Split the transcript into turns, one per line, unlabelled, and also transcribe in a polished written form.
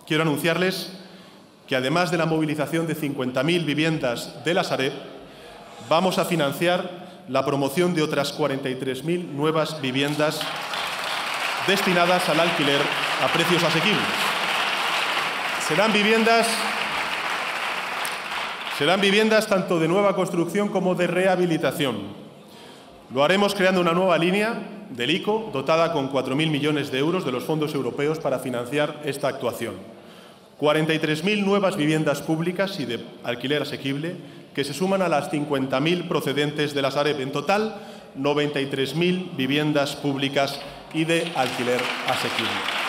quiero anunciarles que, además de la movilización de 50.000 viviendas de la Sareb, vamos a financiar la promoción de otras 43.000 nuevas viviendas destinadas al alquiler a precios asequibles. Serán viviendas tanto de nueva construcción como de rehabilitación. Lo haremos creando una nueva línea del ICO dotada con 4.000 millones de euros de los fondos europeos para financiar esta actuación. 43.000 nuevas viviendas públicas y de alquiler asequible que se suman a las 50.000 procedentes de la Sareb. En total, 93.000 viviendas públicas y de alquiler asequible.